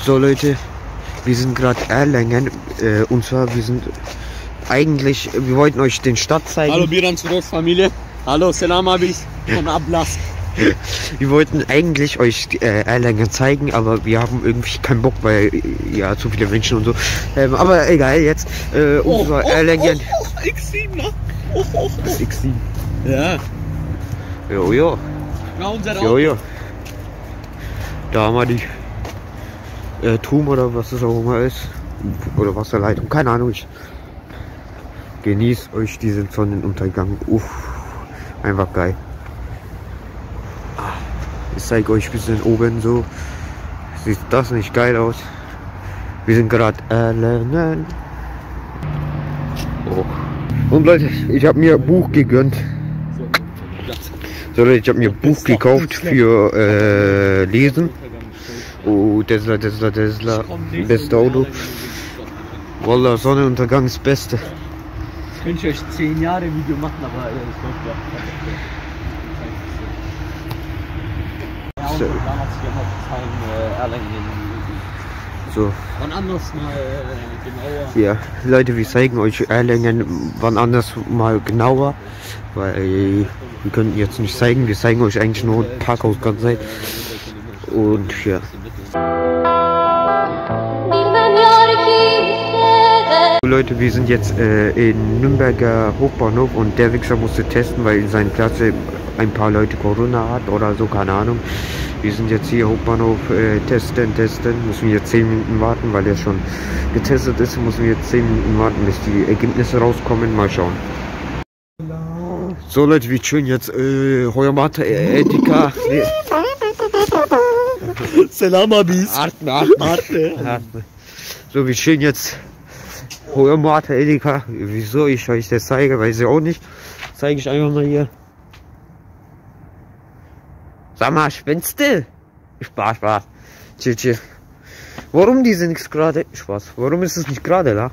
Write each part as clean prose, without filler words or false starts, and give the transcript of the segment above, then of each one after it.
So Leute, wir sind gerade Erlangen, und zwar wir wollten euch den Stadt zeigen. Hallo Biran Familie. Hallo, Selam abi von Ablass. Wir wollten eigentlich euch Erlangen zeigen, aber wir haben irgendwie keinen Bock, weil ja zu viele Menschen und so. Aber egal, jetzt unser Erlangen. X7, ne? Das ist X7. Ja. Jo. Na, unser Auto. Jo. Da haben wir die Turm oder was es auch immer ist. Oder Wasserleitung, keine Ahnung. Genießt euch diesen Sonnenuntergang. Einfach geil. Ich zeige euch ein bisschen oben so. Sieht das nicht geil aus? Wir sind gerade Erlangen. Und Leute, ich habe mir ein Buch gegönnt. So Leute, ich habe mir ein Buch gekauft für Lesen. Oh, Tesla. Beste Auto. Wallah, Sonnenuntergang ist das Beste. Ich könnte euch 10 Jahre Video machen, aber ich glaube, ja, und damals hier noch Erlangen. So. Wann anders mal genauer. Ja, Leute, wir zeigen euch Erlangen wann anders mal genauer, weil wir können jetzt nicht zeigen, wir zeigen euch eigentlich nur ein Parkhaus ganz Zeit. Und ja. Leute, wir sind jetzt in Nürnberger Hochbahnhof und der Wichser musste testen, weil in seiner Klasse ein paar Leute Corona hat oder so, keine Ahnung. Wir sind jetzt hier Hauptbahnhof, testen, müssen wir jetzt 10 Minuten warten, weil er schon getestet ist, müssen wir jetzt 10 Minuten warten, bis die Ergebnisse rauskommen, mal schauen. So Leute, wir chillen jetzt Hoyamata Edeka. Selam abis. Arte. So, wir chillen jetzt Hoyamata Edeka. Wieso ich euch das zeige, weiß ich auch nicht. Zeige ich einfach mal hier. Sag mal, spinnst du? Spaß. Chill. Warum diese nichts gerade? Spaß. Warum ist es nicht gerade da?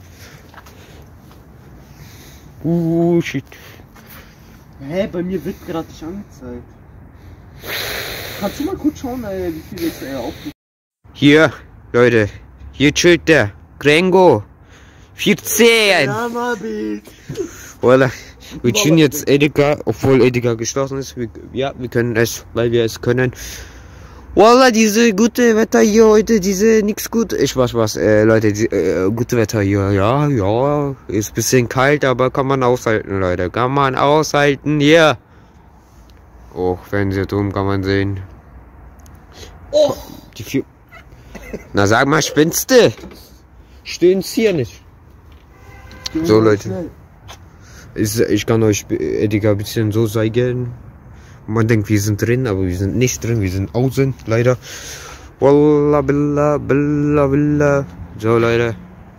Shit. Hä, bei mir wird gerade nicht angezeigt. Kannst du mal kurz schauen, wie viel es aufgeht? Hier, Leute. Hier chillt der. Grengo. 14. Ja, Mabi. Voilà. Wir chillen jetzt Edeka, obwohl Edeka geschlossen ist. Wir können es, weil wir es können. Wallah, diese gute Wetter hier heute, diese nix gut. Spaß, Leute, gute Wetter hier, ja, ist ein bisschen kalt, aber kann man aushalten, Leute, kann man aushalten, hier. Oh, Fernsehturm kann man sehen. Oh! Na sag mal, spinnst du? Stehen's hier nicht. So, Leute. Ich kann euch Edeka ein bisschen so zeigen. Man denkt, wir sind drin, aber wir sind nicht drin, wir sind außen, leider. Wallah, billah. So, Leute.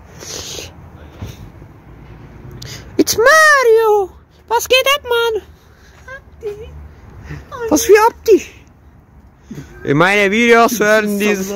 It's Mario! Was geht ab, Mann? Was für Abdi? In meinen Videos hören dieses...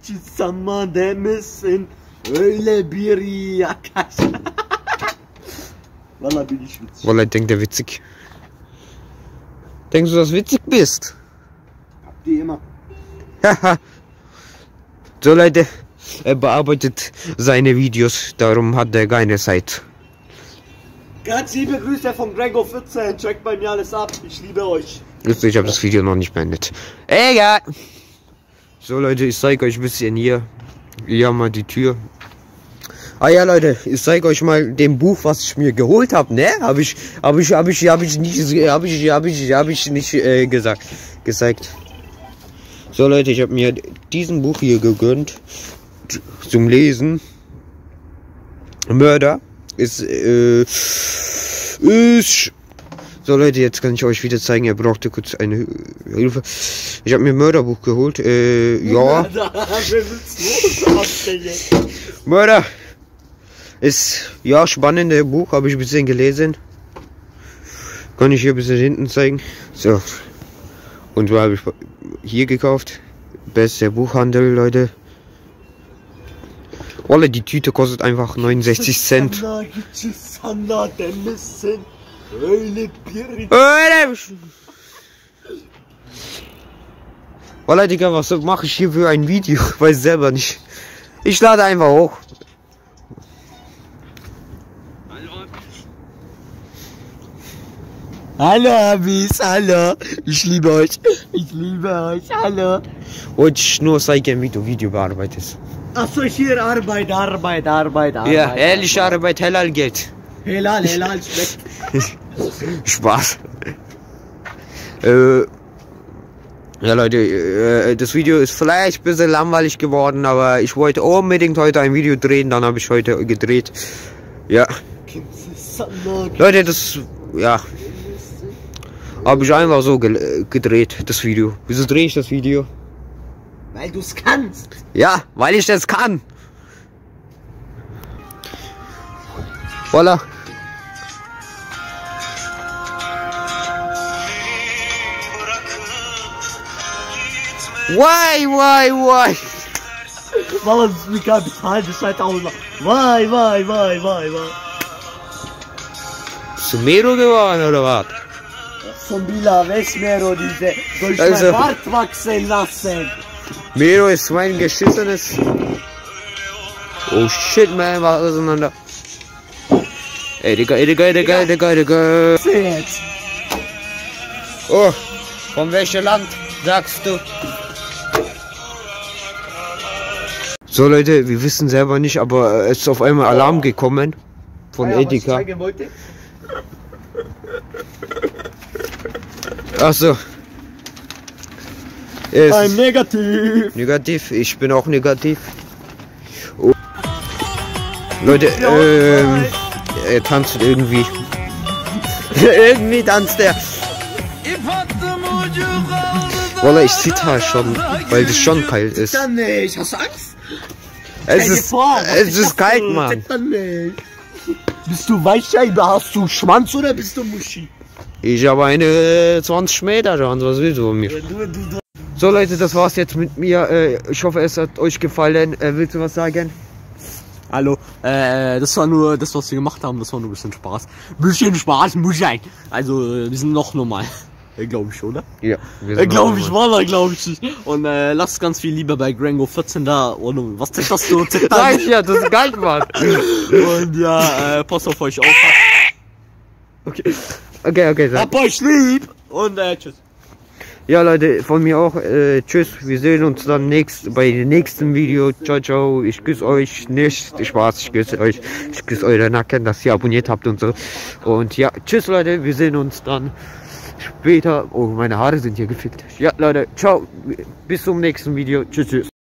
Wallah, bin ich witzig. Wallah, denkt er witzig. Denkst du, dass du witzig bist? Habt ihr immer. Haha. So Leute, er bearbeitet seine Videos, darum hat er keine Zeit. Ganz liebe Grüße von Gregor 14, checkt bei mir alles ab, ich liebe euch. Ich habe das Video noch nicht beendet. Egal. So Leute, ich zeige euch ein bisschen hier. Hier haben wir die Tür. Ah ja Leute, ich zeige euch mal dem Buch, was ich mir geholt habe, ne? Hab ich nicht gezeigt. So Leute, ich habe mir diesen Buch hier gegönnt zum Lesen. Mörder ist so Leute, jetzt kann ich euch wieder zeigen, er brauchte kurz eine Hilfe. Ich habe mir ein Mörderbuch geholt, ja. Mörder ist, ja, spannendes Buch, habe ich ein bisschen gelesen. Kann ich hier ein bisschen hinten zeigen. So. Und so habe ich hier gekauft. Bester Buchhandel, Leute. Wallah, die Tüte kostet einfach 69 Cent. Wallah, Digga, was mache ich hier für ein Video? Ich weiß selber nicht. Ich lade einfach hoch. Hallo Abis, hallo. Ich liebe euch. Ich liebe euch, hallo. Wollte ich nur zeigen, wie du Video bearbeitest. Achso, hier Arbeit. Ja, ehrliche Arbeit, Halal geht. Helal, schmeckt. Spaß. Ja Leute, das Video ist vielleicht ein bisschen langweilig geworden, aber ich wollte unbedingt heute ein Video drehen, dann habe ich heute gedreht. Ja. Leute, das, ja, habe ich einfach so gedreht, das Video. Wieso drehe ich das Video? Weil du es kannst. Ja, weil ich das kann. Voila. Why? Mama, das ist mir gerade bezahlt, das ist 2000. Why? Bist du Mero geworden oder was? Von Bila, Mero, diese. Soll ich Also, mein Bart wachsen lassen? Mero ist mein geschissenes. Oh shit, man, was auseinander. Ey, Digga. Jetzt. Oh, von welchem Land sagst du? So Leute, wir wissen selber nicht, aber es ist auf einmal Alarm gekommen von Edeka. Ach so. Ein Negativ. Negativ, ich bin auch negativ. Oh. Leute, er tanzt irgendwie. Irgendwie tanzt er. Wallah, ich zitter schon, weil das schon kalt ist. Dann nicht, hast du Angst? Es ist kalt, Mann. Bist du Weichscheibe? Hast du Schwanz oder bist du Muschi? Ich habe eine 20 Meter Chance, was willst du von mir? So Leute, das war's jetzt mit mir. Ich hoffe, es hat euch gefallen. Willst du was sagen? Hallo, das war nur das, was wir gemacht haben, das war nur ein bisschen Spaß. Bisschen Spaß muss sein. Also, wir sind noch normal. Glaube ich, oder? Ja. Glaube ich, Wallah, glaube ich nicht. Und lasst ganz viel Liebe bei Grango 14 da. Und was zählt das so? Sag ich ja, das ist geil, Mann. Und ja, passt auf euch auf. Okay. Hab euch lieb. Und tschüss. Ja Leute, von mir auch. Tschüss. Wir sehen uns dann bei dem nächsten Video. Ciao. Ich küsse euch nicht. Spaß, ich küsse euch. Ich küsse eure Nacken, dass ihr abonniert habt und so. Und ja, tschüss Leute. Wir sehen uns dann später. Oh, meine Haare sind hier gefickt. Ja Leute, ciao. Bis zum nächsten Video. Tschüss.